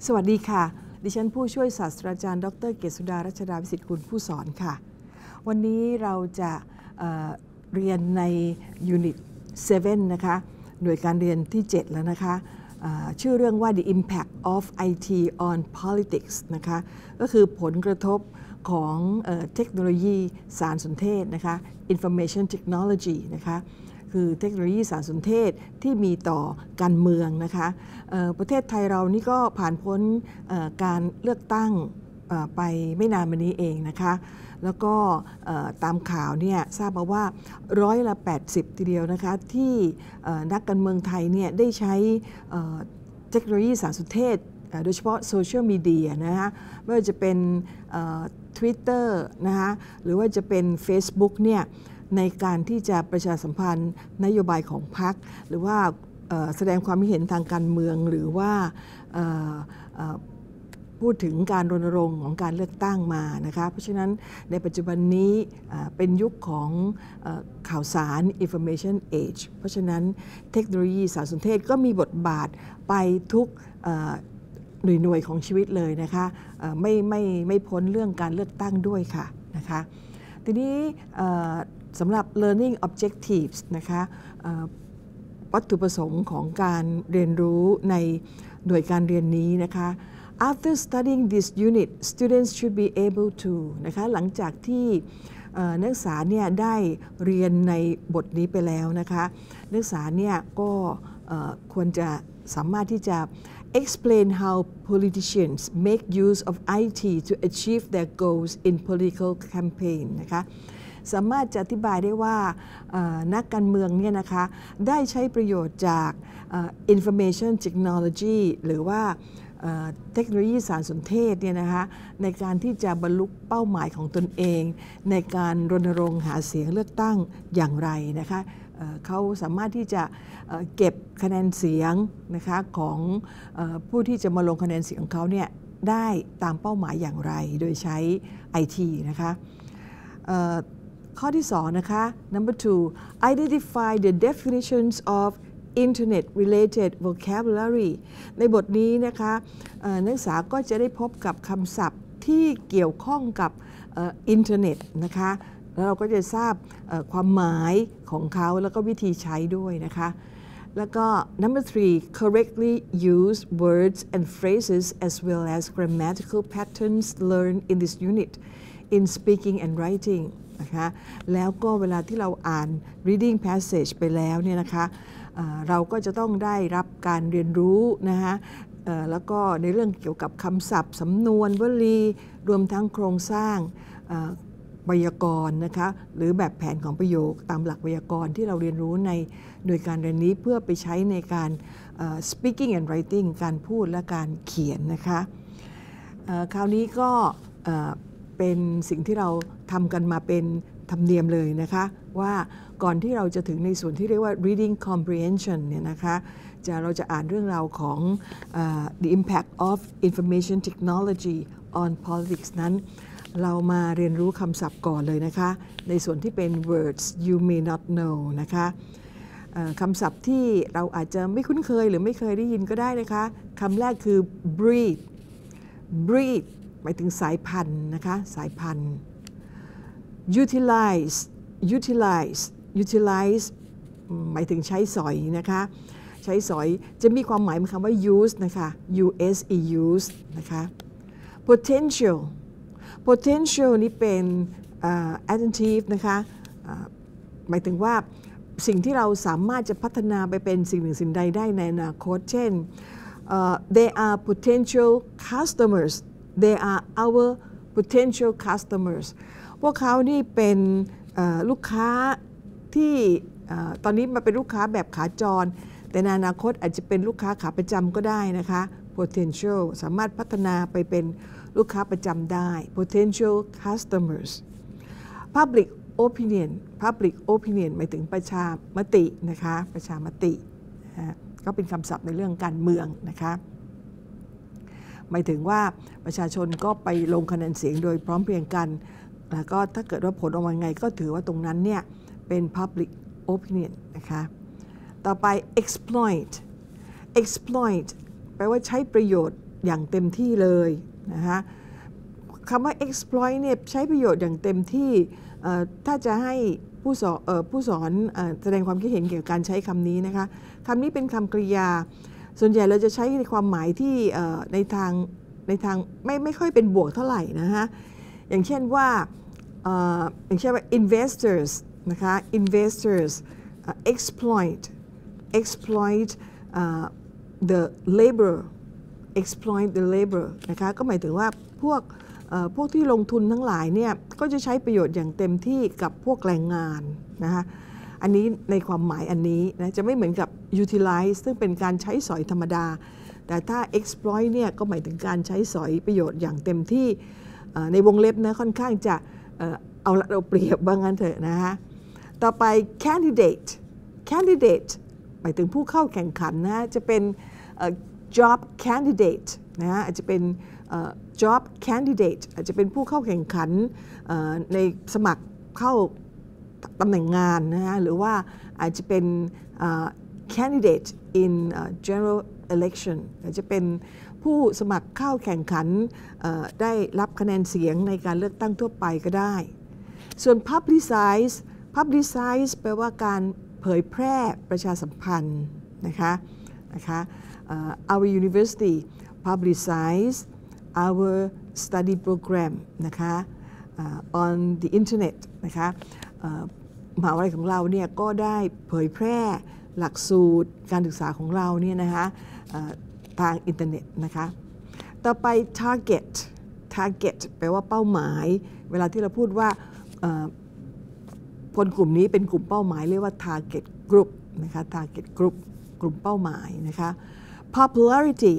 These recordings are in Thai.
สวัสดีค่ะดิฉันผู้ช่วยศาสตราจารย์ดร.เกษสุดารัชดาวิสิทธิ์กุลผู้สอนค่ะวันนี้เราจะเรียนใน Unit 7 นะคะหน่วยการเรียนที่ 7 แล้วนะคะชื่อเรื่องว่า The Impact of IT on Politics นะคะก็คือผลกระทบของเทคโนโลยีสารสนเทศนะคะ Information Technology นะคะคือเทคโนโลยีสารสนเทศที่มีต่อการเมืองนะคะประเทศไทยเรานี่ก็ผ่านพ้นการเลือกตั้งไปไม่นานมานี้เองนะคะแล้วก็ตามข่าวเนี่ยทราบมาว่า80%ทีเดียวนะคะที่นักการเมืองไทยเนี่ยได้ใช้เทคโนโลยีสารสนเทศโดยเฉพาะโซเชียลมีเดียนะคะไม่ว่าจะเป็น Twitter นะคะหรือว่าจะเป็น Facebook เนี่ยในการที่จะประชาสัมพันธ์นโยบายของพรรคหรือว่าแสดงความคิดเห็นทางการเมืองหรือว่าพูดถึงการรณรงค์ของการเลือกตั้งมานะคะเพราะฉะนั้นในปัจจุบันนี้เป็นยุคของข่าวสาร information age เพราะฉะนั้นเทคโนโลยีสารสนเทศก็มีบทบาทไปทุกหน่วยของชีวิตเลยนะคะไม่พ้นเรื่องการเลือกตั้งด้วยค่ะนะคะทีนี้สำหรับ learning objectives นะคะวัตถุประสงค์ของการเรียนรู้ในหน่วยการเรียนนี้นะคะ After studying this unit students should be able to นะคะหลังจากที่นักศึกษาเนี่ยได้เรียนในบทนี้ไปแล้วนะคะนักศึกษาเนี่ยก็ควรจะสามารถที่จะ explain how politicians make use of IT to achieve their goals in political campaign นะคะสามารถจะอธิบายได้ว่านักการเมืองเนี่ยนะคะได้ใช้ประโยชน์จาก information technology หรือว่าเทคโนโลยีสารสนเทศเนี่ยนะคะในการที่จะบรรลุเป้าหมายของตนเองในการรณรงค์หาเสียงเลือกตั้งอย่างไรนะคะเขาสามารถที่จะเก็บคะแนนเสียงนะคะของผู้ที่จะมาลงคะแนนเสียงของเขาเนี่ยได้ตามเป้าหมายอย่างไรโดยใช้ IT นะคะข้อที่2นะคะ number 2 identify the definitions of internet related vocabulary ในบทนี้นะคะนักศึกษาก็จะได้พบกับคำศัพท์ที่เกี่ยวข้องกับอินเทอร์เน็ตนะคะแล้วเราก็จะทราบความหมายของเขาแล้วก็วิธีใช้ด้วยนะคะแล้วก็ number 3 correctly use words and phrases as well as grammatical patterns learned in this unit in speaking and writing นะคะแล้วก็เวลาที่เราอ่าน reading passage ไปแล้วเนี่ยนะคะเราก็จะต้องได้รับการเรียนรู้นะคะแล้วก็ในเรื่องเกี่ยวกับคำศัพท์สำนวนวลีรวมทั้งโครงสร้างไวยากรณ์นะคะหรือแบบแผนของประโยคตามหลักไวยากรณ์ที่เราเรียนรู้ในหน่วยการเรียนนี้เพื่อไปใช้ในการ speaking and writing การพูดและการเขียนนะคะคราวนี้ก็เป็นสิ่งที่เราทำกันมาเป็นธรรมเนียมเลยนะคะว่าก่อนที่เราจะถึงในส่วนที่เรียกว่า reading comprehension เนี่ยนะคะเราจะอ่านเรื่องราวของ the impact of information technology on politics นั้นเรามาเรียนรู้คำศัพท์ก่อนเลยนะคะในส่วนที่เป็น words you may not know นะคะคำศัพท์ที่เราอาจจะไม่คุ้นเคยหรือไม่เคยได้ยินก็ได้นะคะคำแรกคือ breed หมายถึงสายพันธุ์นะคะสายพันธุ์ utilize หมายถึงใช้สอยนะคะใช้สอยจะมีความหมายเป็นคำว่า use นะคะ use นะคะ potential นี่เป็น adjective นะคะหมายถึงว่าสิ่งที่เราสามารถจะพัฒนาไปเป็นสิ่งหนึ่งสิ่งใดได้ในอนาคตเช่น they are potential customers they are our potential customers พวกเขานี่เป็นลูกค้าที่ตอนนี้มาเป็นลูกค้าแบบขาจรแต่ในอนาคตอาจจะเป็นลูกค้าขาประจำก็ได้นะคะ potential สามารถพัฒนาไปเป็นลูกค้าประจำได้ potential customers public opinion หมายถึงประชามตินะคะประชามติก็เป็นคำศัพท์ในเรื่องการเมืองนะคะหมายถึงว่าประชาชนก็ไปลงคะแนนเสียงโดยพร้อมเพรียงกันแล้วก็ถ้าเกิดว่าผลออกมาไงก็ถือว่าตรงนั้นเนี่ยเป็น public opinion นะคะต่อไป exploit แปลว่าใช้ประโยชน์อย่างเต็มที่เลยนะคะคำว่า exploit เนี่ยใช้ประโยชน์อย่างเต็มที่ถ้าจะให้ผู้สอนแสดงความคิดเห็นเกี่ยวกับการใช้คำนี้นะคะคำนี้เป็นคำกริยาส่วนใหญ่เราจะใช้ในความหมายที่ในทางไม่ค่อยเป็นบวกเท่าไหร่นะคะอย่างเช่นว่าinvestors นะคะ investors exploit the labor exploit the labor นะคะก็หมายถึงว่าพวกที่ลงทุนทั้งหลายเนี่ยก็จะใช้ประโยชน์อย่างเต็มที่กับพวกแรงงานนะคะอันนี้ในความหมายอันนี้นะจะไม่เหมือนกับ utilize ซึ่งเป็นการใช้สอยธรรมดาแต่ถ้า exploit เนี่ยก็หมายถึงการใช้สอยประโยชน์อย่างเต็มที่ในวงเล็บนะค่อนข้างจะเอาเปรียบบ้างงั้นเถอะนะคะต่อไป candidate หมายถึงผู้เข้าแข่งขันนะจะเป็นjob candidate นะอาจจะเป็นjob candidate อาจจะเป็นผู้เข้าแข่งขันในสมัครเข้าตำแหน่งงานนะฮะหรือว่าอาจจะเป็นcandidate in general election อาจจะเป็นผู้สมัครเข้าแข่งขันได้รับคะแนนเสียงในการเลือกตั้งทั่วไปก็ได้ส่วน publicize แปลว่าการเผยแพร่ประชาสัมพันธ์นะคะour university publicize our study program นะคะon the internet นะคะมหาวิทยาลัยของเราเนี่ยก็ได้เผยแพร่หลักสูตรการศึกษาของเราเนี่ยนะคะทางอินเทอร์เน็ตนะคะต่อไป target แปลว่าเป้าหมายเวลาที่เราพูดว่าคนกลุ่มนี้เป็นกลุ่มเป้าหมายเรียกว่า target group นะคะ target group กลุ่มเป้าหมายนะคะ popularity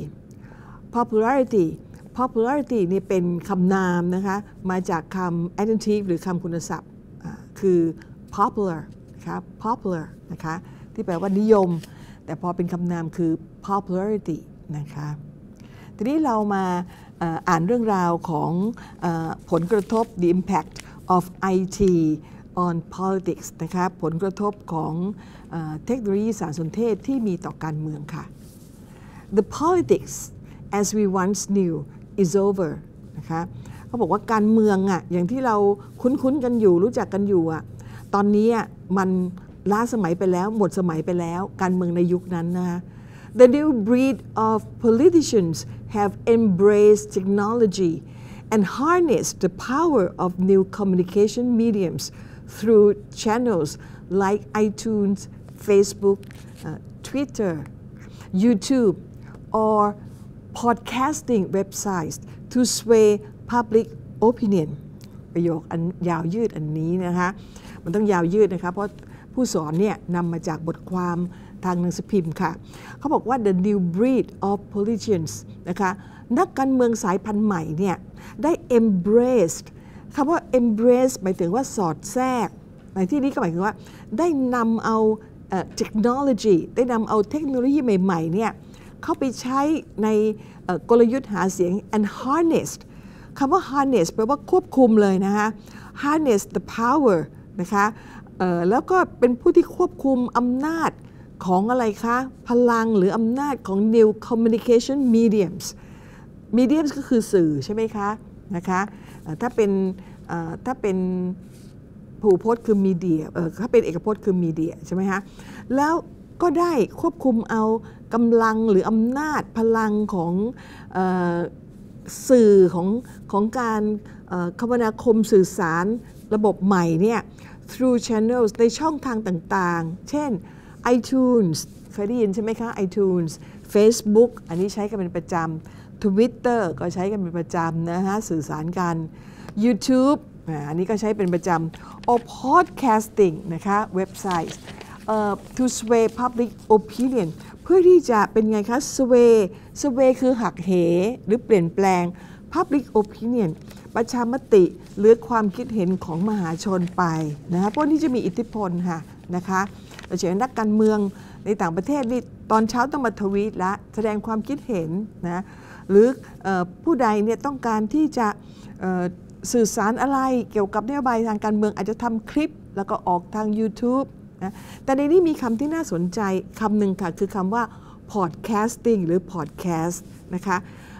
นี่เป็นคำนามนะคะมาจากคำ adjective หรือคำคุณศัพท์คือ popular นะคะที่แปลว่านิยมแต่พอเป็นคำนามคือ popularity นะคะทีนี้เรามาอ่านเรื่องราวของผลกระทบ the impact of IT on politics นะคะผลกระทบของเทคโนโลยีสารสนเทศที่มีต่อการเมืองค่ะ The politics as we once knew is over นะคะเขาบอกว่าการเมืองอ่ะอย่างที่เราคุ้นกันอยู่รู้จักกันอยู่อ่ะตอนนี้มันล้าสมัยไปแล้วหมดสมัยไปแล้วการเมืองในยุคนั้นนะคะ The new breed of politicians have embraced technology and harnessed the power of new communication mediums through channels like iTunes, Facebook, Twitter, YouTube, or podcasting websites to sway public opinion ประโยคอันยาวยืดอันนี้นะคะมันต้องยาวยืดนะคะเพราะผู้สอนเนี่ยนำมาจากบทความทางหนังสือพิมพ์ค่ะเขาบอกว่า the new breed of politicians นะคะนักการเมืองสายพันธุ์ใหม่เนี่ยได้ embraced คำว่า embrace หมายถึงว่าสอดแทรกในที่นี้ก็หมายถึงว่าได้นำเอาtechnology ได้นำเอาเทคโนโลยีใหม่ๆเนี่ยเข้าไปใช้ในกลยุทธ์หาเสียง and harnessed คำว่า harness แปลว่าควบคุมเลยนะคะ harness the power นะคะแล้วก็เป็นผู้ที่ควบคุมอำนาจของอะไรคะพลังหรืออำนาจของ new communication mediums ก็คือสื่อใช่ไหมคะนะคะถ้าเป็นผู้พจน์คือมีเดียถ้าเป็นเอกพจน์คือมีเดียใช่ไหมคะแล้วก็ได้ควบคุมเอากำลังหรืออำนาจพลังของสื่อของการคมนาคมสื่อสารระบบใหม่เนี่ย through channels ในช่องทางต่างๆเช่น iTunes เคยได้ยินใช่ไหมคะ iTunes Facebook อันนี้ใช้กันเป็นประจำ Twitter ก็ใช้กันเป็นประจำนะฮะสื่อสารกัน YouTube อันนี้ก็ใช้เป็นประจำ or podcasting นะคะเว็บไซต์to sway public opinion เพื่อที่จะเป็นไงคะ sway คือหักเหหรือเปลี่ยนแปลง public opinion ประชามติหรือความคิดเห็นของมหาชนไปนะคะพวกนี้จะมีอิทธิพลค่ะนะคะโดยเฉพาะนักการเมืองในต่างประเทศนี่ตอนเช้าต้องมาทวีตและแสดงความคิดเห็นนะหรือผู้ใดเนี่ยต้องการที่จะสื่อสารอะไรเกี่ยวกับนโยบายทางการเมืองอาจจะทำคลิปแล้วก็ออกทาง YouTube นะแต่ในนี้มีคำที่น่าสนใจคำหนึ่งค่ะคือคำว่า podcasting หรือ podcast นะคะ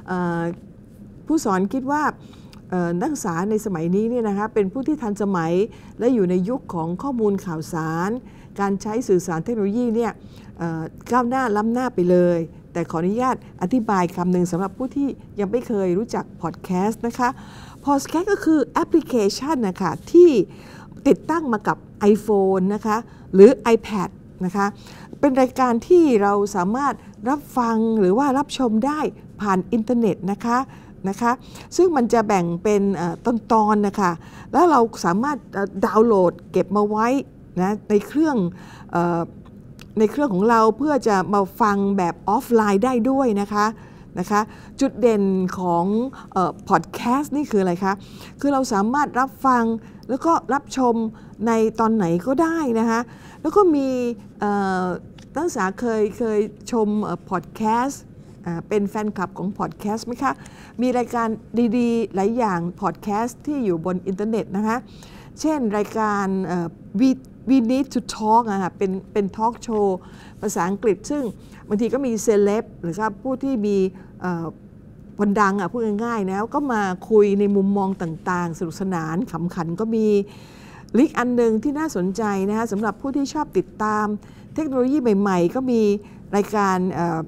ผู้สอนคิดว่านักศึกษาในสมัยนี้เนี่ยนะคะเป็นผู้ที่ทันสมัยและอยู่ในยุคของข้อมูลข่าวสารการใช้สื่อสารเทคโนโลยีเนี่ยก้าวหน้าล้ำหน้าไปเลยแต่ขออนุญาตอธิบายคำหนึ่งสำหรับผู้ที่ยังไม่เคยรู้จักพอดแคสต์นะคะพอดแคสต์ก็คือแอปพลิเคชันนะคะที่ติดตั้งมากับ iPhone นะคะหรือ iPad นะคะเป็นรายการที่เราสามารถรับฟังหรือว่ารับชมได้ผ่านอินเทอร์เน็ตนะคะซึ่งมันจะแบ่งเป็นตอนๆนะคะแล้วเราสามารถดาวน์โหลดเก็บมาไว้นะในเครื่องของเราเพื่อจะมาฟังแบบออฟไลน์ได้ด้วยนะคะจุดเด่นของพอดแคสต์นี่คืออะไรคะคือเราสามารถรับฟังแล้วก็รับชมในตอนไหนก็ได้นะคะแล้วก็มีนักศึกษาเคยชมพอดแคสต์เป็นแฟนคลับของพอดแคสต์ไหมคะมีรายการดีๆหลายอย่างพอดแคสต์ที่อยู่บนอินเทอร์เน็ตนะคะเช่นรายการ We Need to Talk เป็นทอล์กโชว์ภาษาอังกฤษซึ่งบางทีก็มีเซเลบหรือว่าผู้ที่มีคนดังพูดง่ายๆนะก็มาคุยในมุมมองต่างๆสนุกสนานขำขันก็มีลิกอันหนึ่งที่น่าสนใจนะคะสำหรับผู้ที่ชอบติดตามเทคโนโลยีใหม่ๆก็มีรายการ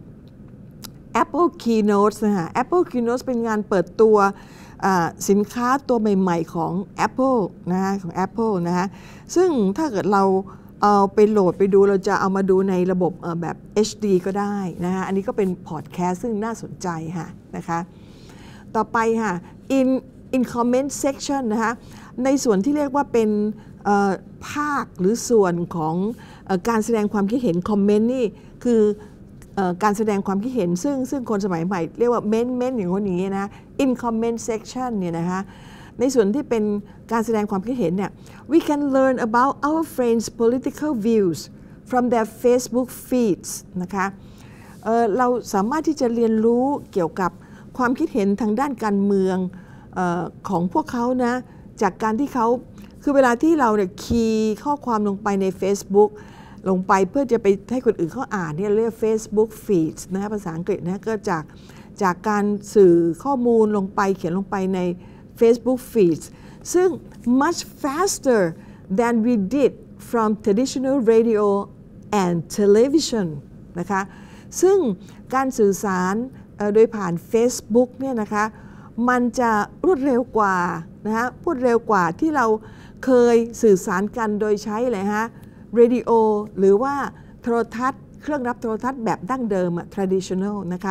Apple Keynotes นะคะ Apple Keynotes เป็นงานเปิดตัวสินค้าตัวใหม่ๆของ Apple นะคะของ Apple นะคะซึ่งถ้าเกิดเราเอาไปโหลดไปดูเราจะเอามาดูในระบบแบบ HD ก็ได้นะคะอันนี้ก็เป็นพอดแคสต์ซึ่งน่าสนใจค่ะนะคะต่อไปค่ะ in comment section นะคะในส่วนที่เรียกว่าเป็นภาคหรือส่วนของการแสดงความคิดเห็นคอมเมนต์นี่คือการแสดงความคิดเห็นซึ่งคนสมัยใหม่เรียกว่าเม้นอย่างคนนี้นะ in comment section เนี่ยนะคะในส่วนที่เป็นการแสดงความคิดเห็นเนี่ย we can learn about our friends political views from their Facebook feeds นะคะเราสามารถที่จะเรียนรู้เกี่ยวกับความคิดเห็นทางด้านการเมืองของพวกเขานะจากการที่เขาคือเวลาที่เราเนี่ยคีย์ข้อความลงไปใน Facebookลงไปเพื่อจะไปให้คนอื่นเขาอ่านเนี่ยเรียก Facebook feeds นะภาษาอังกฤษนะก็จากการสื่อข้อมูลลงไปเขียนลงไปใน Facebook feeds ซึ่ง much faster than we did from traditional radio and television นะคะซึ่งการสื่อสารโดยผ่าน Facebook เนี่ยนะคะมันจะรวดเร็วกว่านะคะพูดเร็วกว่าที่เราเคยสื่อสารกันโดยใช้อะไรฮะเรดิโอหรือว่าโทรทัศน์เครื่องรับโทรทัศน์แบบดั้งเดิมtraditional นะคะ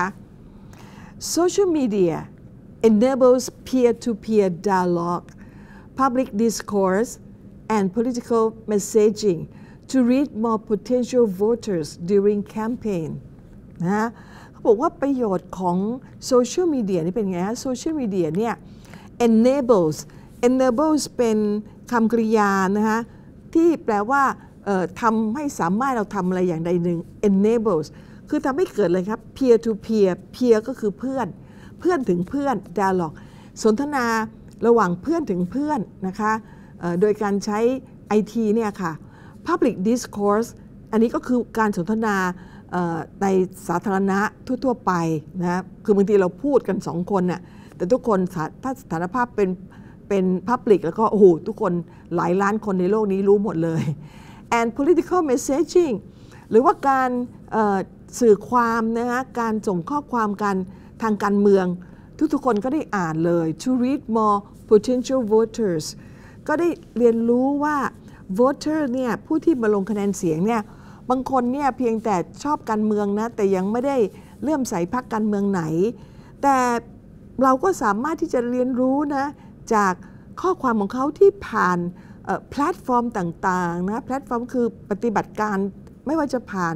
Social media enables peer-to-peer dialogue, public discourse, and political messaging to reach more potential voters during campaign นะเขาบอกว่าประโยชน์ของโซเชียลมีเดียนี่เป็นไงฮะโซเชียลมีเดียเนี่ย enables เป็นคำกริยานะคะที่แปลว่าทำให้สามารถเราทำอะไรอย่างใดหนึ่ง enables คือทำให้เกิดเลยครับ peer to peer ก็คือเพื่อนถึงเพื่อน dialogue สนทนาระหว่างเพื่อนถึงเพื่อนนะคะโดยการใช้ IT เนี่ยค่ะ public discourse อันนี้ก็คือการสนทนาในสาธารณะทั่วๆไปนะคือบางทีเราพูดกัน2คนน่ะแต่ทุกคนถ้าสถานภาพเป็น public แล้วก็โอ้โหทุกคนหลายล้านคนในโลกนี้รู้หมดเลย and political messaging หรือว่าการสื่อความนะคะการส่งข้อความกันทางการเมืองทุกคนก็ได้อ่านเลย to read more potential voters ก็ได้เรียนรู้ว่า voter เนี่ยผู้ที่มาลงคะแนนเสียงเนี่ยบางคนเนี่ยเพียงแต่ชอบการเมืองนะแต่ยังไม่ได้เลื่อมใสพรรคการเมืองไหนแต่เราก็สามารถที่จะเรียนรู้นะจากข้อความของเขาที่ผ่านแพลตฟอร์มต่างๆนะแพลตฟอร์มคือปฏิบัติการไม่ว่าจะผ่าน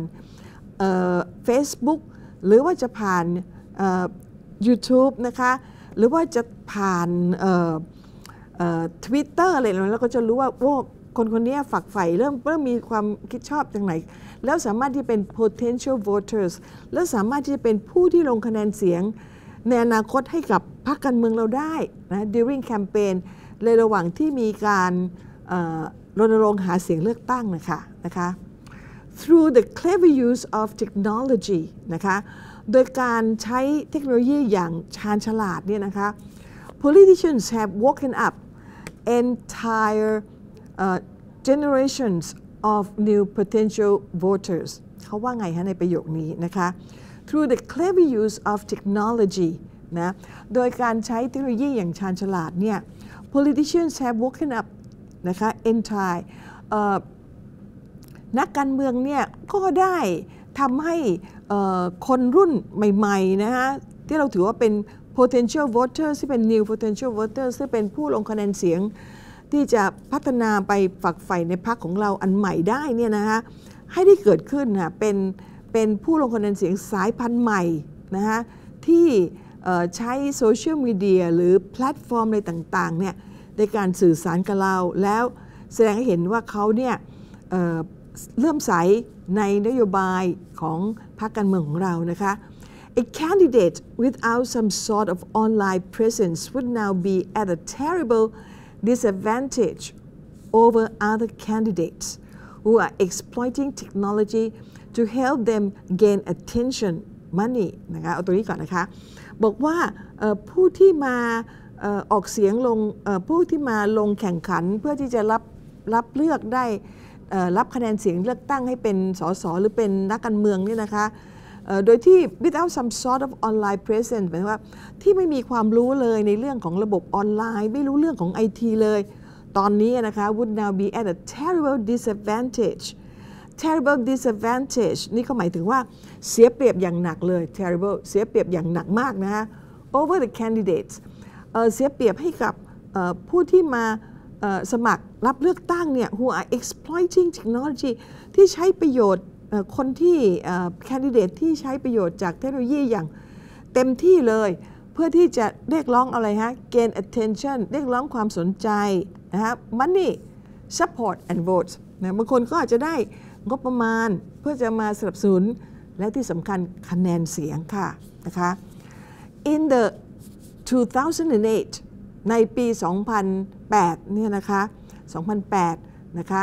Facebook หรือว่าจะผ่าน YouTube นะคะหรือว่าจะผ่าน Twitter อะไรแล้วก็จะรู้ว่าโอ้คนนี้ฝักใฝ่เริ่มมีความคิดชอบจากไหนแล้วสามารถที่เป็น potential voters แล้วสามารถที่จะเป็นผู้ที่ลงคะแนนเสียงในอนาคตให้กับพรรคการเมืองเราได้นะ during campaign ในระหว่างที่มีการรณรงค์หาเสียงเลือกตั้งนะคะ through the clever use of technology นะคะโดยการใช้เทคโนโลยีอย่างชาญฉลาดเนี่ยนะคะ politicians have woken up entire generations of new potential voters เขาว่าไงฮะในประโยคนี้นะคะ through the clever use of technology นะโดยการใช้เทคโนโลยีอย่างชาญฉลาดเนี่ย politicians have woken up นะคะ entire นักการเมืองเนี่ยก็ได้ทำให้คนรุ่นใหม่ๆนะฮะที่เราถือว่าเป็น potential voters ที่เป็น new potential voters ที่เป็นผู้ลงคะแนนเสียงที่จะพัฒนาไปฝักใฝ่ในพรรคของเราอันใหม่ได้เนี่ยนะคะให้ได้เกิดขึ้นนะเป็นผู้ลงคะแนนเสียงสายพันธุ์ใหม่นะคะที่ใช้โซเชียลมีเดียหรือแพลตฟอร์มอะไรต่างๆเนี่ยในการสื่อสารกับเราแล้วแสดงให้เห็นว่าเขาเนี่ยเลื่อมใสในนโยบายของพรรคการเมืองของเรานะคะ A candidate without some sort of online presence would now be at a terrible disadvantage over other candidates who are exploiting technology to help them gain attention money นะคะเอาตัวนี้ก่อนนะคะบอกว่าผู้ที่มาออกเสียงลงผู้ที่มาลงแข่งขันเพื่อที่จะรับเลือกได้รับคะแนนเสียงเลือกตั้งให้เป็นสสหรือเป็นนักการเมืองเนี่ยนะคะโดยที่ without some sort of online presence หมายว่าที่ไม่มีความรู้เลยในเรื่องของระบบออนไลน์ไม่รู้เรื่องของ IT เลยตอนนี้นะคะ would now be at a terrible disadvantage terrible disadvantage นี่ก็หมายถึงว่าเสียเปรียบอย่างหนักเลย terrible เสียเปรียบอย่างหนักมากนะคะ over the candidates เสียเปรียบให้กับผู้ที่มาสมัครรับเลือกตั้งเนี่ย who are exploiting technology ที่ใช้ประโยชน์คนที่candidate ที่ใช้ประโยชน์จากเทคโนโลยีอย่างเต็มที่เลยเพื่อที่จะเรียกร้องอะไรฮะ gain attention เรียกร้องความสนใจนะฮะ money support and votes นะบางคนก็อาจจะได้งบประมาณเพื่อจะมาสนับสนุนและที่สำคัญคะแนนเสียงค่ะนะคะ in the 2008 ในปี 2008 เนี่ยนะคะ 2008 นะคะ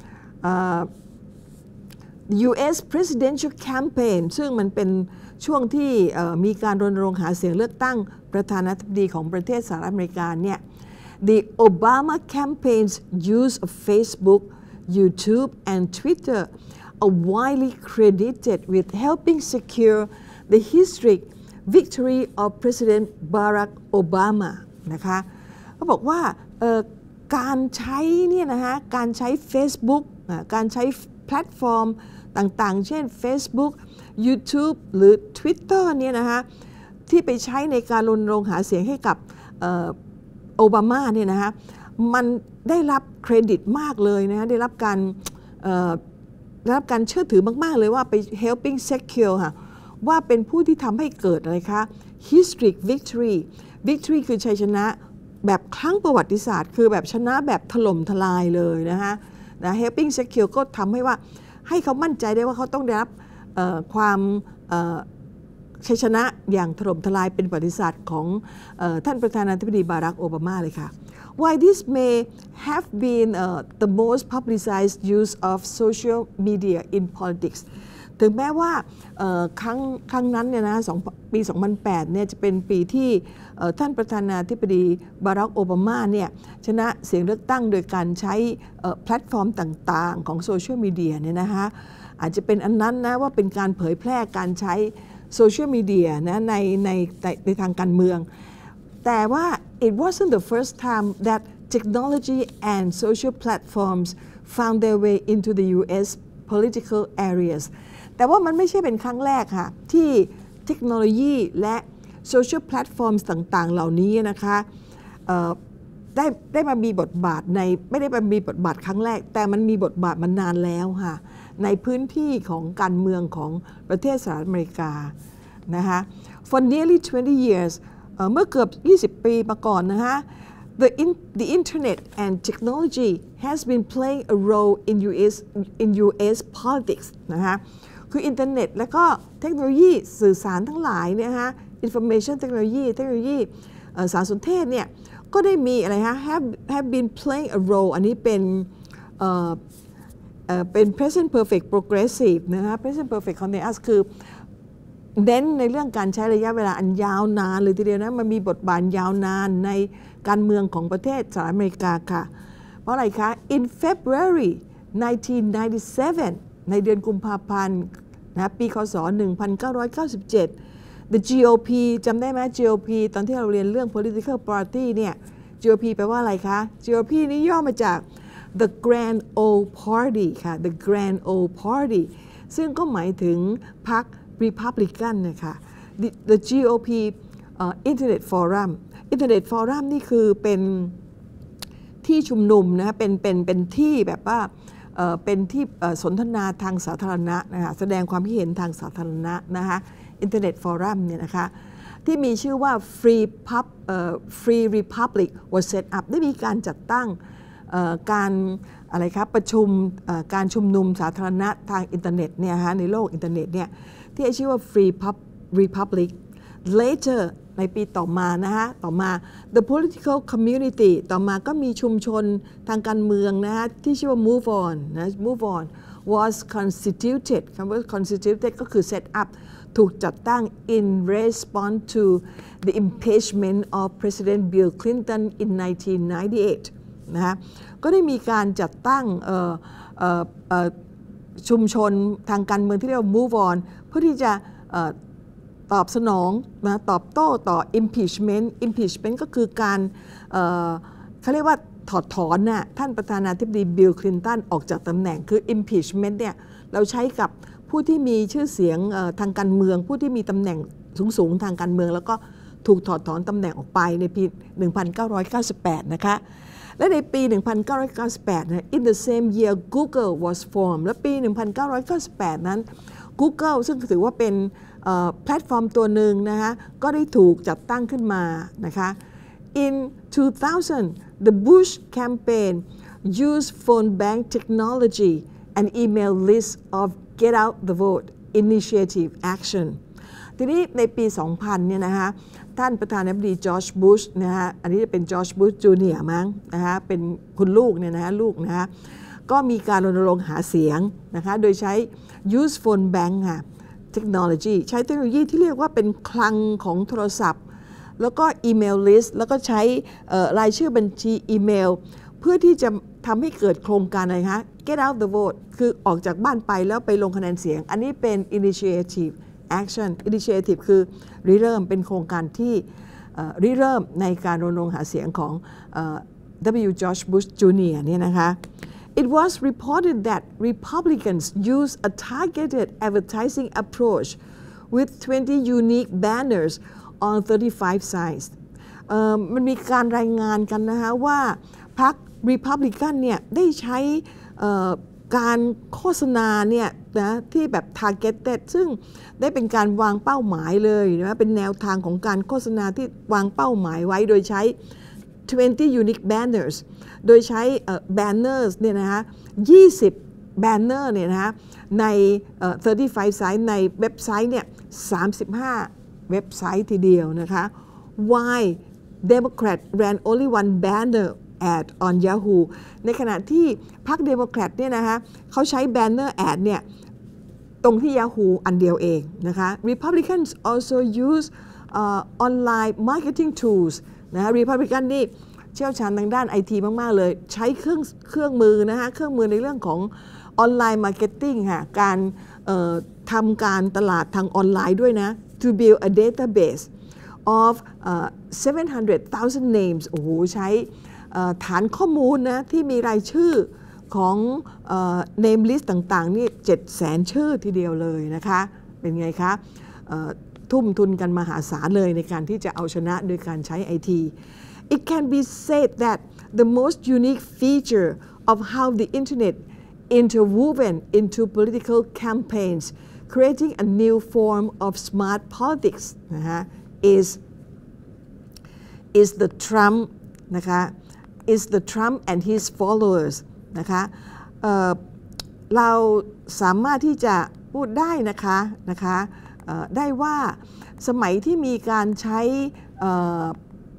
US presidential campaign ซึ่งมันเป็นช่วงที่มีการรณรงค์หาเสียงเลือกตั้งประธานาธิบดีของประเทศสหรัฐอเมริกาเนี่ย The Obama campaign's use of Facebook, YouTube and Twitter are widely credited with helping secure the historic victory of President Barack Obama นะคะเขาบอกว่าการใช้เนี่ยนะคะการใช้ Facebook การใช้แพลตฟอร์มต่างๆเช่น Facebook YouTube หรือ Twitter เนี่ยนะคะที่ไปใช้ในการรณรงค์หาเสียงให้กับโอบามาเนี่ยนะคะมันได้รับเครดิตมากเลยนะคะได้รับการเชื่อถือมากๆเลยว่าไป helping secure ค่ะว่าเป็นผู้ที่ทำให้เกิดอะไรคะ historic victory คือชัยชนะแบบครั้งประวัติศาสตร์คือแบบชนะแบบถล่มทลายเลยนะคะhelping secure ก็ทำให้ว่าให้เขามั่นใจได้ว่าเขาต้องได้รับความชัยชนะอย่างถล่มทลายเป็นประวัติศาสตร์ของท่านประธานาธิบดีบารักโอบามาเลยค่ะ Why this may have been the most publicized use of social media in politics ถึงแม้ว่าครั้งนั้นเนี่ยนะปี 2008 เนี่ยจะเป็นปีที่ท่านประธานาธิบดีบารักโอบามาเนี่ยชนะเสียงเลือกตั้งโดยการใช้แพลตฟอร์มต่างๆของโซเชียลมีเดียเนี่ยนะคะอาจจะเป็นอันนั้นนะว่าเป็นการเผยแพร่การใช้โซเชียลมีเดียนะในทางการเมืองแต่ว่า it wasn't the first time that technology and social platforms found their way into the U.S. political areas แต่ว่ามันไม่ใช่เป็นครั้งแรกค่ะที่เทคโนโลยีและโซเชียลแพลตฟอร์มต่างๆเหล่านี้นะคะได้มามีบทบาทไม่ได้มามีบทบาทครั้งแรกแต่มันมีบทบาทมานานแล้วค่ะในพื้นที่ของการเมืองของประเทศสหรัฐอเมริกานะคะ For nearly 20 years เมื่อเกือบ20 ปีมาก่อนนะคะ The internet and technology has been playing a role in U.S. politics นะคะคืออินเทอร์เน็ตและก็เทคโนโลยีสื่อสารทั้งหลายเนี่ยฮะ information technology สารสนเทศเนี่ยก็ได้มีอะไรฮะ have been playing a role อันนี้เป็นเป็น present perfect progressive นะคะ present perfect continuous คือเน้นในเรื่องการใช้ระยะเวลาอันยาวนานเลยทีเดียวนะมันมีบทบาทยาวนานในการเมืองของประเทศสหรัฐอเมริกาค่ะเพราะอะไรคะ in February 1997 ในเดือนกุมภาพันธ์นะปีคศ 1997 the GOP จำได้ไหม GOP ตอนที่เราเรียนเรื่อง political party เนี่ย GOP แปลว่าอะไรคะ GOP นี่ย่อมาจาก the Grand Old Party ค่ะ the Grand Old Party ซึ่งก็หมายถึงพรรค Republican นะคะ the GOP Internet Forum Internet Forum นี่คือเป็นที่ชุมนุมนะเป็นที่แบบว่าเป็นที่สนทนาทางสาธารณะนะคะแสดงความคิดเห็นทางสาธารณะนะคะอินเทอร์เน็ตฟอรัมเนี่ยนะคะที่มีชื่อว่า Free Republic was set up ได้มีการจัดตั้งการอะไรครับประชุมการชุมนุมสาธารณะทางอินเทอร์เน็ตเนี่ยฮะในโลกอินเทอร์เน็ตเนี่ยที่ชื่อว่า Free Republic later ในปีต่อมานะฮะต่อมา the political community ต่อมาก็มีชุมชนทางการเมืองนะฮะที่ชื่อว่า move on นะ move on was constituted คำว่า constituted ก็คือ set up ถูกจัดตั้ง in response to the impeachment of President Bill Clinton in 1998 นะฮะก็ได้มีการจัดตั้งชุมชนทางการเมืองที่เรียกว่า move on เพื่อที่จะตอบสนองนะตอบโต้ต่อ impeachment ก็คือการเขาเรียกว่าถอดถอนน่ะท่านประธานาธิบดีบิลคลินตันออกจากตำแหน่งคือ impeachment เนี่ยเราใช้กับผู้ที่มีชื่อเสียงทางการเมืองผู้ที่มีตำแหน่งสูงทางการเมืองแล้วก็ถูกถอดถอนตำแหน่งออกไปในปี 1998 นะคะและในปี 1998 นะ in the same year Google was formed และปี 1998 นั้น Google ซึ่งถือว่าเป็นแพลตฟอร์มตัวหนึ่งนะคะก็ได้ถูกจัดตั้งขึ้นมานะคะ in 2000 the Bush campaign used phone bank technology and email list of get out the vote initiative action ทีนี้ในปี 2000 เนี่ยนะคะท่านประธานาธิบดีจอร์จบุชนะฮะอันนี้จะเป็นจอร์จบุชจูเนียร์มั้งนะคะเป็นคุณลูกเนี่ยนะฮะลูกนะฮะก็มีการรณรงค์หาเสียงนะคะโดยใช้ use phone bank ค่ะเทคโนโลยีใช้เทคโนโลยีที่เรียกว่าเป็นคลังของโทรศัพท์แล้วก็อีเมลลิสต์แล้วก็ใช้รายชื่อบัญชีอีเมลเพื่อที่จะทำให้เกิดโครงการอะไรคะ get out the vote คือออกจากบ้านไปแล้วไปลงคะแนนเสียงอันนี้เป็น initiative action initiative คือริเริ่มเป็นโครงการที่ริเริ่มในการรณรงค์หาเสียงของ W. George Bush Jr. เนี่ยนะคะ It was reported that Republicans used a targeted advertising approach with 20 unique banners on 35 sites มันมีการรายงานกันนะคะว่าพรรค Republican เนี่ยได้ใช้การโฆษณาเนี่ยนะที่แบบ targeted ซึ่งได้เป็นการวางเป้าหมายเลยนะเป็นแนวทางของการโฆษณาที่วางเป้าหมายไว้โดยใช้ 20 unique banners โดยใช้banners เนี่ยนะคะ20 banner เนี่ยนะคะใน35 site ในเว็บไซต์เนี่ย35 เว็บไซต์ทีเดียวนะคะ Why Democrat ran only one banner ad on Yahoo ในขณะที่พรรคเดโมแครตเนี่ยนะคะเขาใช้ banner ad เนี่ยตรงที่ Yahoo อันเดียวเองนะคะ Republicans also use online marketing tools นะ Republican นี่เชี่ยวชาญทางด้าน IT มากๆเลยใช้เครื่องมือนะคะเครื่องมือในเรื่องของออนไลน์มาร์เก็ตติ้งค่ะการทำการตลาดทางออนไลน์ด้วยนะ to build a database of 700,000 names โอ้โหใช้ฐานข้อมูลนะที่มีรายชื่อของ name list ต่างๆนี่ 700,000 ชื่อทีเดียวเลยนะคะเป็นไงคะทุ่มทุนกันมหาศาลเลยในการที่จะเอาชนะโดยการใช้ IT It can be said that the most unique feature of how the internet interwoven into political campaigns creating a new form of smart politics นะคะ is the Trump นะคะ is the Trump and his followers นะคะเราสามารถที่จะพูดได้นะคะได้ว่าสมัยที่มีการใช้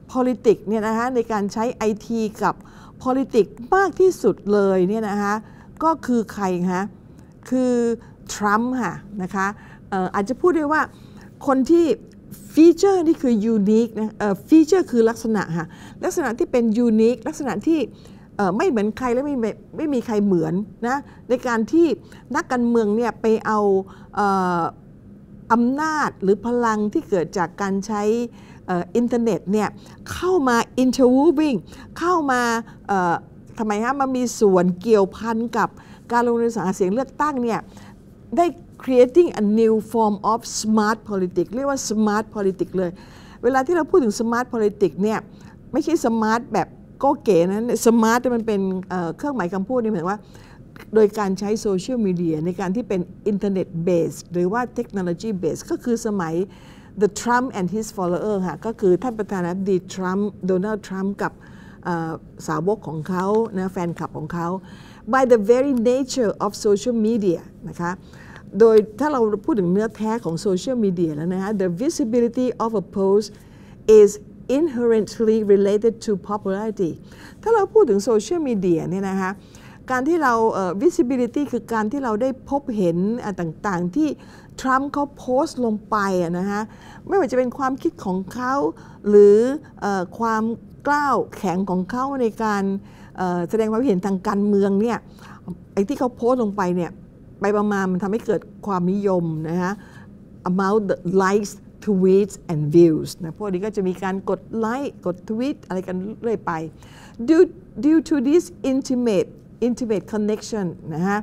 politics เนี่ยนะคะในการใช้ IT กับ politics มากที่สุดเลยเนี่ยนะคะก็คือใครคะคือทรัมป์ค่ะนะคะอาจจะพูดได้ว่าคนที่ฟีเจอร์นี่คือยูนิคนะฟีเจอร์คือลักษณะค่ะลักษณะที่เป็นยูนิคลักษณะที่ไม่เหมือนใครและไม่มีใครเหมือนนะในการที่นักการเมืองเนี่ยไปเอาอำนาจหรือพลังที่เกิดจากการใช้อินเทอร์เน็ตเนี่ยเข้ามา interweaving เข้ามาทำไมฮะมันมีส่วนเกี่ยวพันกับการลงในหาเสียงเลือกตั้งเนี่ยได้ creating a new form of smart politics เรียกว่า smart politics เลยเวลาที่เราพูดถึง smart politics เนี่ยไม่ใช่ smart แบบก็เก๋นะ smart มันเป็นเครื่องหมายคำพูดนี่หมายว่าโดยการใช้โซเชียลมีเดียในการที่เป็นอินเทอร์เน็ตเบสหรือว่าเทคโนโลยีเบสก็คือสมัย The Trump and his follower ค่ะก็คือท่านประธานาธิบดีทรัมป์โดนัลด์ทรัมป์กับสาวกของเขานะแฟนคลับของเขา by the very nature of social media นะคะโดยถ้าเราพูดถึงเนื้อแท้ของโซเชียลมีเดียแล้วนะคะ the visibility of a post is inherently related to popularity ถ้าเราพูดถึงโซเชียลมีเดียเนี่ยนะคะการที่เรา visibility คือการที่เราได้พบเห็นต่างๆที่ทรัมป์เขาโพสต์ลงไปนะคะไม่ว่าจะเป็นความคิดของเขาหรือความกล้าแข็งของเขาในการแสดงความเห็นทางการเมืองเนี่ยไอ้ที่เขาโพสต์ลงไปเนี่ยไปประมาณมันทำให้เกิดความนิยมนะคะ amount the likes tweets and views นะพวกนี้ก็จะมีการกดไลค์กดทวีตอะไรกันเรื่อยไป due to this intimate connection นะฮะ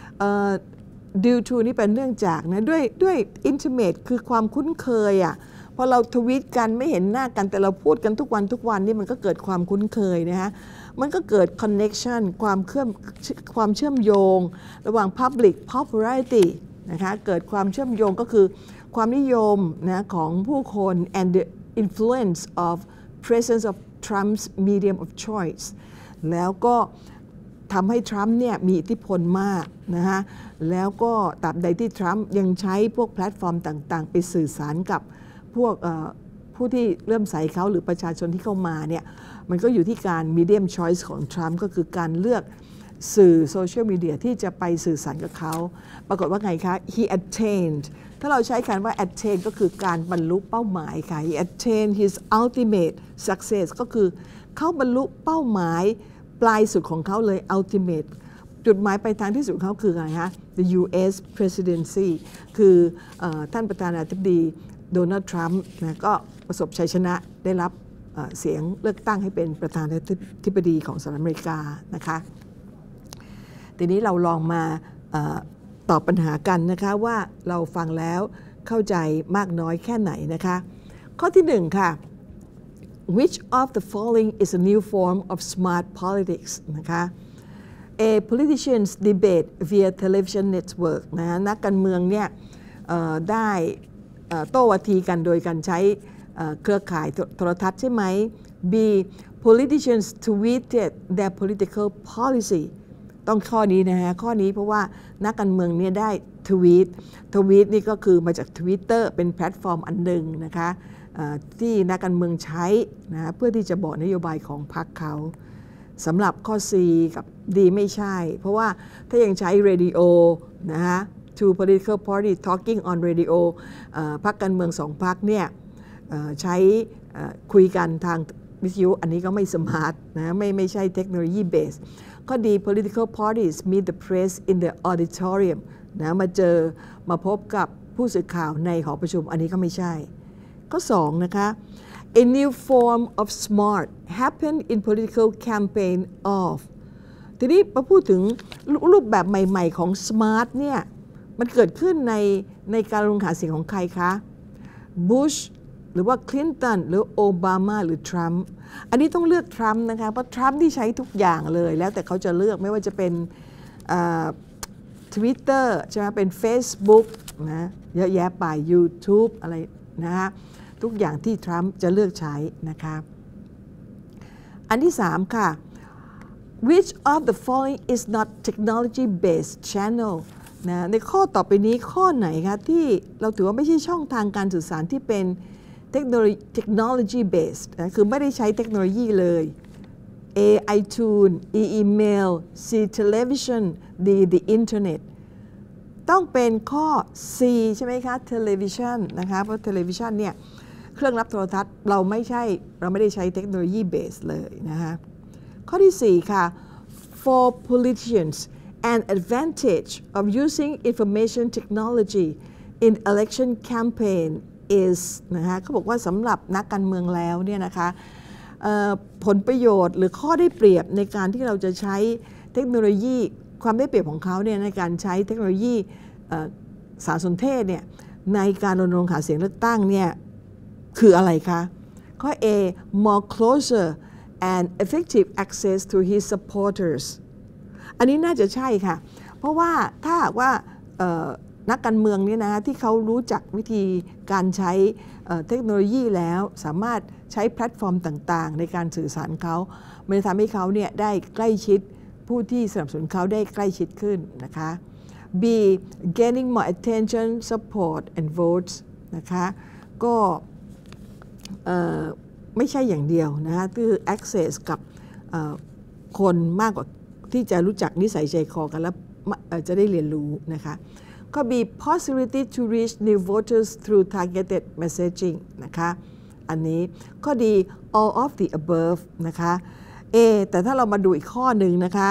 due to นี่เป็นเนื่องจากนะด้วย intimate คือความคุ้นเคยอ่ะพอเราทวีตกันไม่เห็นหน้ากันแต่เราพูดกันทุกวันนี่มันก็เกิดความคุ้นเคยนะฮะมันก็เกิด connection ความเชื่อมโยงระหว่าง public popularity นะคะเกิดความเชื่อมโยงก็คือความนิยมนะของผู้คน and the influence of presence of Trump's medium of choice แล้วก็ทำให้ทรัมป์เนี่ยมีอิทธิพลมากนะฮะแล้วก็ตราบใดที่ทรัมป์ยังใช้พวกแพลตฟอร์มต่างๆไปสื่อสารกับพวกผู้ที่เริ่มใส่เขาหรือประชาชนที่เข้ามาเนี่ยมันก็อยู่ที่การ medium choice ของทรัมป์ก็คือการเลือกสื่อโซเชียลมีเดียที่จะไปสื่อสารกับเขาปรากฏว่าไงคะ he attained ถ้าเราใช้คำว่า attain ก็คือการบรรลุเป้าหมายค่ะ he attained his ultimate success ก็คือเขาบรรลุเป้าหมายปลายสุดของเขาเลย ultimate จุดหมายปลายทางที่สุดของเขาคือไงคะ the U.S. presidency คือท่านประธานาธิบดีโดนัลด์ทรัมป์นะก็ประสบชัยชนะได้รับเสียงเลือกตั้งให้เป็นประธานาธิบดีของสหรัฐอเมริกานะคะทีนี้เราลองมาตอบปัญหากันนะคะว่าเราฟังแล้วเข้าใจมากน้อยแค่ไหนนะคะข้อที่1ค่ะ Which of the following is a new form of smart politics นะคะ A politicians debate via television network นะนักการเมืองเนี่ยได้โต้วาทีกันโดยการใช้เครือข่ายโทรทัศน์ใช่ไหม B politicians tweeted their political policy ต้องข้อนี้นะฮะข้อนี้เพราะว่านักการเมืองเนี่ยได้ทวีตนี่ก็คือมาจาก Twitter เป็นแพลตฟอร์มอันหนึ่งนะคะที่นักการเมืองใช้นะเพื่อที่จะบอกนโยบายของพรรคเขาสำหรับข้อ C กับ D ไม่ใช่เพราะว่าถ้ายังใช้ radio นะฮะ two political parties talking on radio พรรคการเมือง2พรรคเนี่ยใช้คุยกันทางวิทยุอันนี้ก็ไม่สมาร์ทนะไม่ใช่เทคโนโลยีเบสข้อดี political parties meet the press in the auditorium นะมาพบกับผู้สื่อข่าวในหอประชุมอันนี้ก็ไม่ใช่ข้อ2นะคะ A new form of smart happened in political campaign of ทีนี้มาพูดถึงรูปแบบใหม่ๆของ smart เนี่ยมันเกิดขึ้นในการลงหาเสียงของใครคะบุชหรือว่าคลินตันหรือโอบามาหรือทรัมป์อันนี้ต้องเลือกทรัมป์นะคะเพราะทรัมป์ที่ใช้ทุกอย่างเลยแล้วแต่เขาจะเลือกไม่ว่าจะเป็นTwitter ใช่ไหมเป็น Facebook นะเยอะแยะไป YouTube อะไรนะฮะทุกอย่างที่ทรัมป์จะเลือกใช้นะคะอันที่3ค่ะ Which of the following is not technology based channel นะในข้อต่อไปนี้ข้อไหนคะที่เราถือว่าไม่ใช่ช่องทางการสื่อสารที่เป็นtechnology based นะคือไม่ได้ใช้เทคโนโลยีเลย A iTunes E email C television D the internet ต้องเป็นข้อ C ใช่ไหมคะ television นะคะเพราะ television เนี่ยเครื่องรับโทรทัศน์เราไม่ได้ใช้เทคโนโลยีเบสเลยนะคะข้อที่ 4 ค่ะ for politicians an advantage of using information technology in election campaign is นะคะเขาบอกว่าสำหรับนักการเมืองแล้วเนี่ยนะคะผลประโยชน์หรือข้อได้เปรียบในการที่เราจะใช้เทคโนโลยีความได้เปรียบของเขาเนี่ยในการใช้เทคโนโลยีสารสนเทศเนี่ยในการรณรงค์หาเสียงเลือกตั้งเนี่ยคืออะไรคะข้อ A more closer and effective access to his supporters อันนี้น่าจะใช่ค่ะเพราะว่าถ้าหากว่านักการเมืองเนี่ยนะที่เขารู้จักวิธีการใช้เทคโนโลยีแล้วสามารถใช้แพลตฟอร์มต่างๆในการสื่อสารเขามันจะทำให้เขาเนี่ยได้ใกล้ชิดผู้ที่สนับสนุนเขาได้ใกล้ชิดขึ้นนะคะ B gaining more attention support and votes นะคะก็ไม่ใช่อย่างเดียวนะคะคือ access กับคนมากกว่าที่จะรู้จักนิสัยใจคอกันแล้วจะได้เรียนรู้นะคะก็ B possibility to reach new voters through targeted messaging นะคะอันนี้ข้อดี all of the above นะคะ A แต่ถ้าเรามาดูอีกข้อหนึ่งนะคะ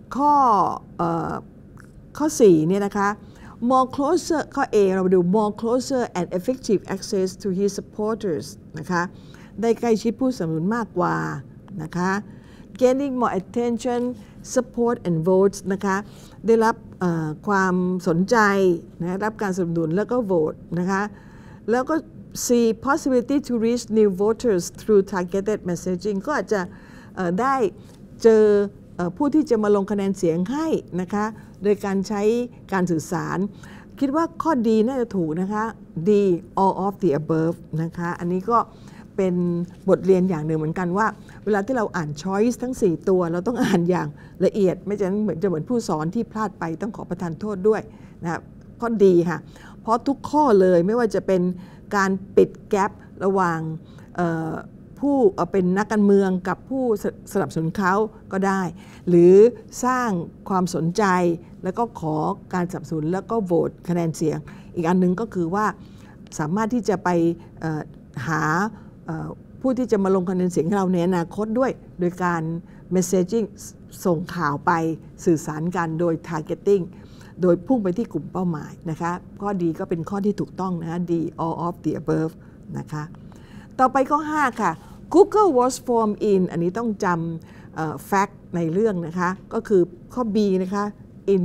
ข้อ 4 เนี่ยนะคะ more closer ข้อ A เรามาดู more closer and effective access to his supporters นะคะได้ใกล้ชิดผู้สนับสนุนมากกว่านะคะ gaining more attention support and votes นะคะได้รับความสนใจนะรับการสนับสนุนแล้วก็โหวตนะคะแล้วก็ C possibility to reach new voters through targeted messaging ก็อาจจะได้เจอผู้ที่จะมาลงคะแนนเสียงให้นะคะโดยการใช้การสื่อสารคิดว่าข้อดีน่าจะถูกนะคะ D all of the above นะคะอันนี้ก็เป็นบทเรียนอย่างหนึ่งเหมือนกันว่าเวลาที่เราอ่าน choice ทั้ง4ตัวเราต้องอ่านอย่างละเอียดไม่ฉะนั้นเหมือนผู้สอนที่พลาดไปต้องขอประทานโทษด้วยนะข้อดีค่ะเพราะทุกข้อเลยไม่ว่าจะเป็นการปิดแกประหว่างผู้เป็นนักการเมืองกับผู้สนับสนุนเขาก็ได้หรือสร้างความสนใจแล้วก็ขอการสนับสนุนแล้วก็โหวตคะแนนเสียงอีกอันนึงก็คือว่าสามารถที่จะไปหาผู้ที่จะมาลงคะแนนเสียงเราในอนาคตด้วยโดยการ messaging ส่งข่าวไปสื่อสารกันโดย targeting โดยพุ่งไปที่กลุ่มเป้าหมายนะคะข้อดีก็เป็นข้อที่ถูกต้องนะ D all of the above นะคะต่อไปข้อ 5 ค่ะ Google was formed in อันนี้ต้องจำfact ในเรื่องนะคะก็คือข้อ B นะคะ in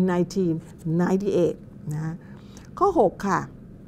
1998นะคะข้อ 6 ค่ะ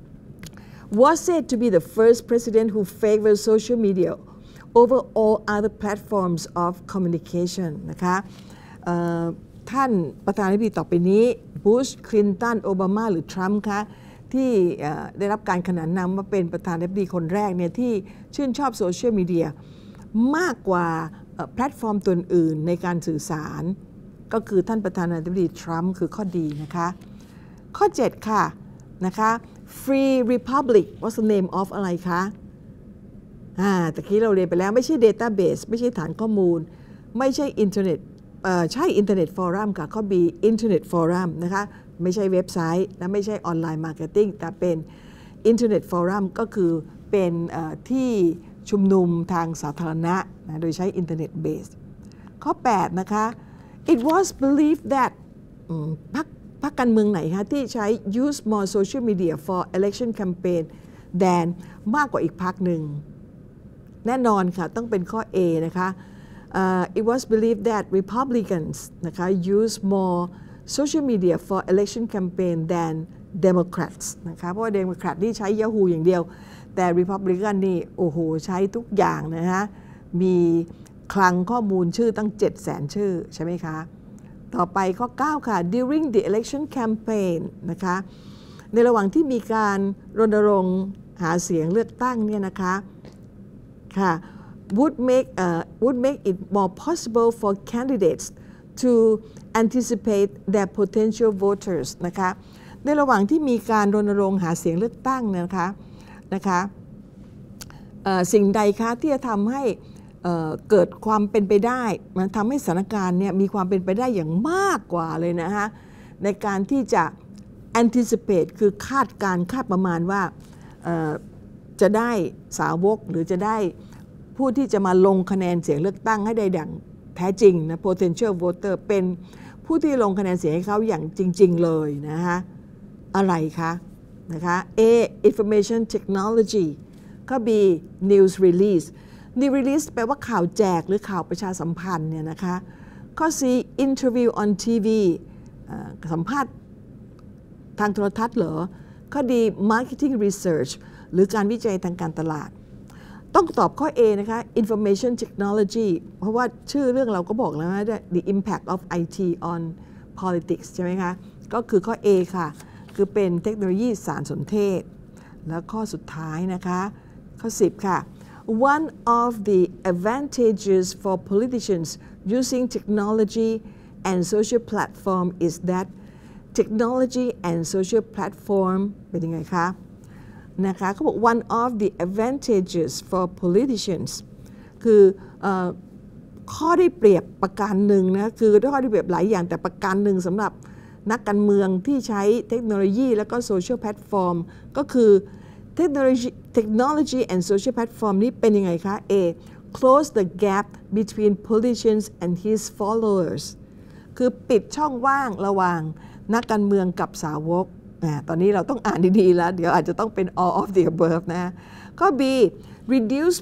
was said to be the first president who favored social media over all other platforms of communication นะคะท่านประธานาธิบดีต่อไปนี้บุชคลินตันโอบามาหรือทรัมป์คะที่ได้รับการขนานนามว่าเป็นประธานาธิบดีคนแรกเนี่ยที่ชื่นชอบโซเชียลมีเดียมากกว่าแพลตฟอร์มตัวอื่นในการสื่อสารก็คือท่านประธานาธิบดีทรัมป์คือข้อดีนะคะข้อ 7 ค่ะนะคะ Free Republic what's the name of อะไรคะตะกี้เราเรียนไปแล้วไม่ใช่ Database ไม่ใช่ฐานข้อมูลไม่ใช่อินเทอร์เน็ตใช่อินเทอร์เน็ตฟอรัมค่ะข้อ B อินเทอร์เน็ตฟอรัมนะคะไม่ใช่เว็บไซต์และไม่ใช่ออนไลน์มาร์เก็ตติ้งแต่เป็นอินเทอร์เน็ตฟอรัมก็คือเป็นที่ชุมนุมทางสาธารณะนะโดยใช้อินเทอร์เน็ตเบสข้อ 8 นะคะ It was believed that พรรคการเมืองไหนคะที่ใช้ use more social media for election campaign than มากกว่าอีกพรรคหนึ่งแน่นอนค่ะต้องเป็นข้อ A นะคะ It was believed that Republicans นะคะ use more social media for election campaign than Democrats นะคะเพราะว่า Democrat นี่ใช้ Yahoo อย่างเดียวแต่ Republican นี่โอ้โหใช้ทุกอย่างนะคะมีคลังข้อมูลชื่อตั้ง 700,000 ชื่อใช่ไหมคะต่อไปข้อ 9 ค่ะ during the election campaign นะคะในระหว่างที่มีการรณรงค์หาเสียงเลือกตั้งเนี่ยนะคะค่ะ would make it more possible for candidates to anticipate their potential voters นะคะในระหว่างที่มีการรณรงค์หาเสียงเลือกตั้งนะคะสิ่งใดคะที่จะทำให้เกิดความเป็นไปได้มันทำให้สถานการณ์เนี่ยมีความเป็นไปได้อย่างมากกว่าเลยนะฮะในการที่จะ anticipate คือคาดประมาณว่าจะได้สาวกหรือจะได้ผู้ที่จะมาลงคะแนนเสียงเลือกตั้งให้ได้อย่างแท้จริงนะ potential voter เป็นผู้ที่ลงคะแนนเสียงให้เขาอย่างจริงๆเลยนะคะอะไรคะนะคะ A information technology ก็ B news release news release แปลว่าข่าวแจกหรือข่าวประชาสัมพันธ์เนี่ยนะคะข้อ C interview on TV สัมภาษณ์ทางโทรทัศน์เหรอข้อ D marketing research หรือการวิจัยทางการตลาดต้องตอบข้อ A นะคะ information technology เพราะว่าชื่อเรื่องเราก็บอกแล้วนะ the impact of IT on politics ใช่ไหมคะก็คือข้อ A ค่ะคือเป็นเทคโนโลยีสารสนเทศแล้วข้อสุดท้ายนะคะข้อ 10 ค่ะ One of the advantages for politicians using technology and social platform is that technology and social platform เป็นยังไงคะนะคะเขาบอก one of the advantages for politicians คือข้อได้เปรียบประการหนึ่งนะคือข้อได้เปรียบหลายอย่างแต่ประการหนึ่งสำหรับนักการเมืองที่ใช้เทคโนโลยีแล้วก็โซเชียลแพลตฟอร์มก็คือเทคโนโลยี and social platform นี้เป็นยังไงคะ A close the gap between politicians and his followers คือปิดช่องว่างระหว่างนักการเมืองกับสาวกตอนนี้เราต้องอ่านดีๆแล้วเดี๋ยวอาจจะต้องเป็น all of the above นะข้อ B reduce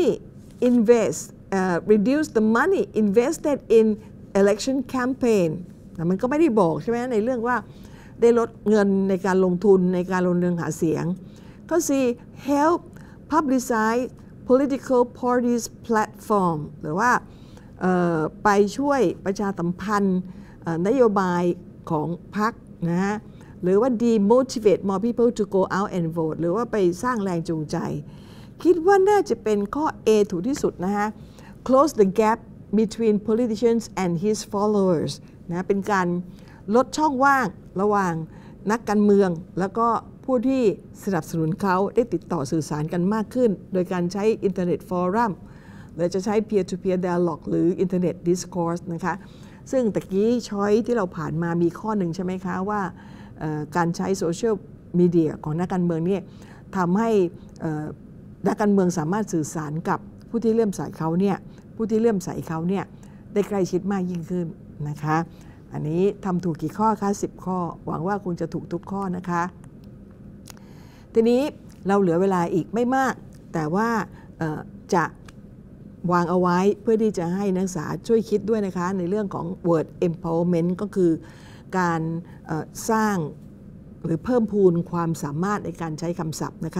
the money invested in election campaign แต่มันก็ไม่ได้บอกใช่ไหมในเรื่องว่าได้ลดเงินในการลงทุนในการลงเรื่องหาเสียงข้อ C help publicize political parties platform หรือว่าไปช่วยประชาสัมพันธ์นโยบายของพรรคนะฮะหรือว่า demotivate more people to go out and vote หรือว่าไปสร้างแรงจูงใจคิดว่าน่าจะเป็นข้อ A ถูกที่สุดนะฮะ close the gap between politicians and his followers นะเป็นการลดช่องว่างระหว่างนักการเมืองแล้วก็ผู้ที่สนับสนุนเขาได้ติดต่อสื่อสารกันมากขึ้นโดยการใช้อินเทอร์เน็ตฟอรัมหรือจะใช้ peer to peer dialogue หรือ internet discourse นะคะซึ่งตะกี้ช้อยที่เราผ่านมามีข้อหนึ่งใช่ไหมคะว่าการใช้โซเชียลมีเดียของนักการเมืองเนี่ยทำให้นักการเมืองสามารถสื่อสารกับผู้ที่เลื่อมใสเขาเนี่ยได้ใกล้ชิดมากยิ่งขึ้นนะคะอันนี้ทำถูกกี่ข้อคะ10 ข้อหวังว่าคงจะถูกทุกข้อนะคะทีนี้เราเหลือเวลาอีกไม่มากแต่ว่าจะวางเอาไว้เพื่อที่จะให้นักศึกษาช่วยคิดด้วยนะคะในเรื่องของ word empowerment ก็คือการสร้างหรือเพิ่มพูนความสามารถในการใช้คำศัพท์นะคะ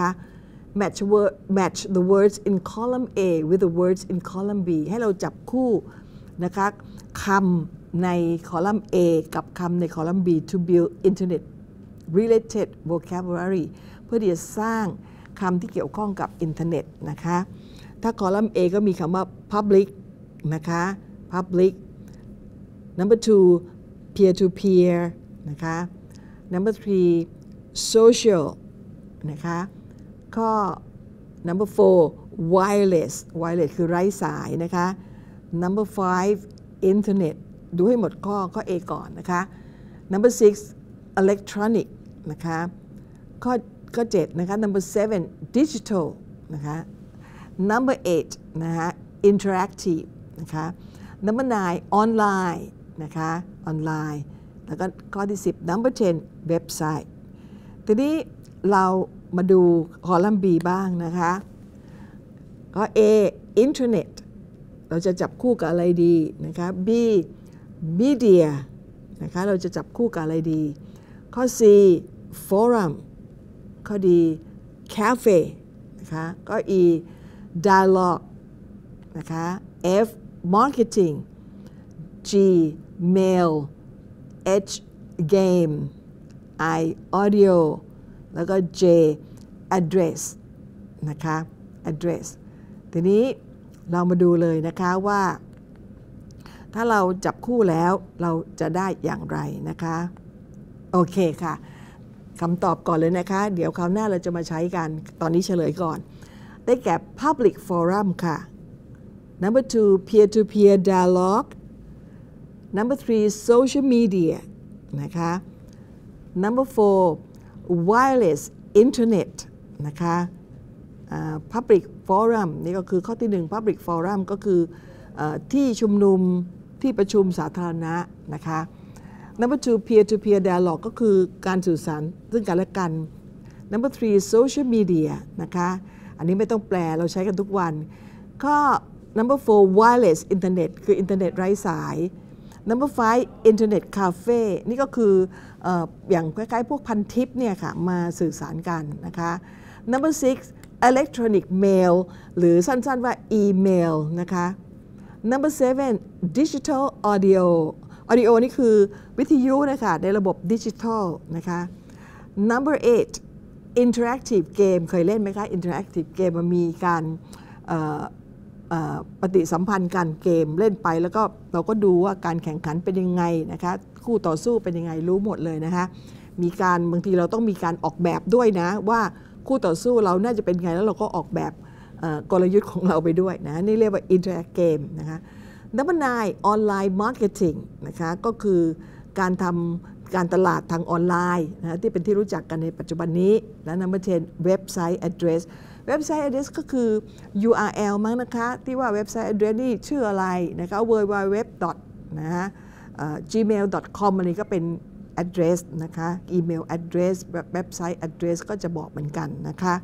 match the words in column A with the words in column B ให้เราจับคู่นะคะคำในคอลัมน์ A กับคำในคอลัมน์ B to build internet related vocabulary เพื่อที่จะสร้างคำที่เกี่ยวข้องกับอินเทอร์เน็ตนะคะถ้าคอลัมน์ A ก็มีคำว่า public นะคะ public number 2 peer to peer นะคะ number 3 social นะคะข้อ number 4 wireless คือไร้สายนะคะ number 5 internet ดูให้หมดข้อ A ก่อนนะคะ number 6 electronic นะคะข้อ 7 นะคะ number 7 digital นะคะ number 8 นะคะ interactive นะคะ number 9 online นะคะออนไลน์แล้วก็ข้อที่10 number 10 เว็บไซต์ทีนี้เรามาดูคอลัมน์ B บ้างนะคะข้อ A internet เราจะจับคู่กับอะไรดีนะคะ B media นะคะเราจะจับคู่กับอะไรดีข้อ C forum ข้อ D cafe นะคะข้อ E dialogue นะคะ F marketing G mail H game I audio แล้วก็ J address นะคะ address ทีนี้เรามาดูเลยนะคะว่าถ้าเราจับคู่แล้วเราจะได้อย่างไรนะคะโอเคค่ะคำตอบก่อนเลยนะคะเดี๋ยวคราวหน้าเราจะมาใช้กันตอนนี้เฉลยก่อนได้แก่ public forum ค่ะ Number 2 peer-to-peer dialogue Number 3 social media นะคะ Number 4 wireless internet นะคะ Public Forum นี่ก็คือข้อที่ 1 Public Forum ก็คือที่ชุมนุมที่ประชุมสาธารณะนะคะ Number 2 peer-to-peer dialogue ก็คือการสื่อสารซึ่งกันและกัน Number 3 social media นะคะอันนี้ไม่ต้องแปลเราใช้กันทุกวันข้อ Number 4 wireless internet คืออินเทอร์เน็ตไร้สาย Number 5 internet cafe นี่ก็คืออย่างคล้ายๆพวกพันทิปเนี่ยค่ะมาสื่อสารกันนะคะ Number 6 electronic mail หรือสั้นๆว่า email นะคะ Number 7 digital audio audio นี่คือวิทยุนะคะในระบบดิจิทัลนะคะ Number 8 interactive game เคยเล่นไหมคะ interactive game มันมีการปฏิสัมพันธ์การเกมเล่นไปแล้วก็เราก็ดูว่าการแข่งขันเป็นยังไงนะคะคู่ต่อสู้เป็นยังไงรู้หมดเลยนะคะมีการบางทีเราต้องมีการออกแบบด้วยนะว่าคู่ต่อสู้เราน่าจะเป็นไงแล้วเราก็ออกแบบกลยุทธ์ของเราไปด้วยนะนี่เรียกว่า interactive game นะคะ Number 9 online marketing นะคะก็คือการทำการตลาดทางออนไลน์นะที่เป็นที่รู้จักกันในปัจจุบันนี้และ Number 10 website addressเว็บไซต์ address ก็คือ URL มั้งนะคะที่ว่าเว็บไซต์ address นี่ชื่ออะไรนะคะ www. นะฮะgmail.com อันนี้ก็เป็น address นะคะ email address เว็บไซต์ address ก็จะบอกเหมือนกันนะคะ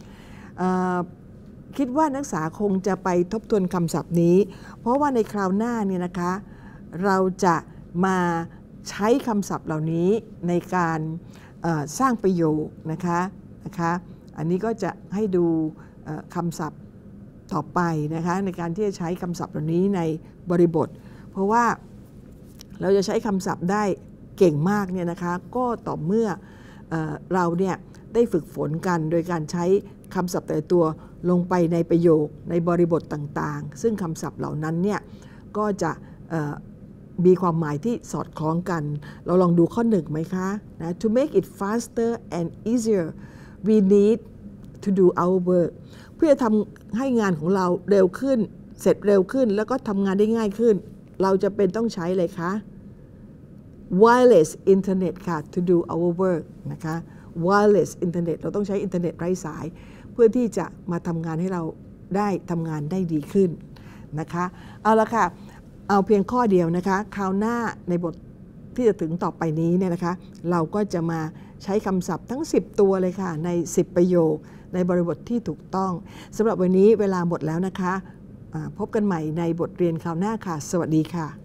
คิดว่านักศึกษาคงจะไปทบทวนคำศัพท์นี้เพราะว่าในคราวหน้าเนี่ยนะคะเราจะมาใช้คำศัพท์เหล่านี้ในการสร้างประโยคนะคะอันนี้ก็จะให้ดูคำศัพท์ต่อไปนะคะในการที่จะใช้คำศัพท์เหล่านี้ในบริบทเพราะว่าเราจะใช้คำศัพท์ได้เก่งมากเนี่ยนะคะก็ต่อเมื่อเราเนี่ยได้ฝึกฝนกันโดยการใช้คำศัพท์แต่ละตัวลงไปในประโยคในบริบทต่างๆซึ่งคำศัพท์เหล่านั้นเนี่ยก็จะมีความหมายที่สอดคล้องกันเราลองดูข้อ 1ไหมคะนะ to make it faster and easier we need to do our work เพื่อทำให้งานของเราเร็วขึ้นเสร็จเร็วขึ้นแล้วก็ทำงานได้ง่ายขึ้นเราจะเป็นต้องใช้เลยคะ wireless internet ค่ะ to do our work นะคะ wireless internet เราต้องใช้อินเทอร์เน็ตไร้สายเพื่อที่จะมาทำงานให้เราได้ทำงานได้ดีขึ้นนะคะเอาละค่ะเอาเพียงข้อเดียวนะคะคราวหน้าในบทที่จะถึงต่อไปนี้เนี่ยนะคะเราก็จะมาใช้คำศัพท์ทั้ง10ตัวเลยค่ะใน10ประโยคในบริบทที่ถูกต้องสำหรับวันนี้เวลาหมดแล้วนะคะพบกันใหม่ในบทเรียนคราวหน้าค่ะสวัสดีค่ะ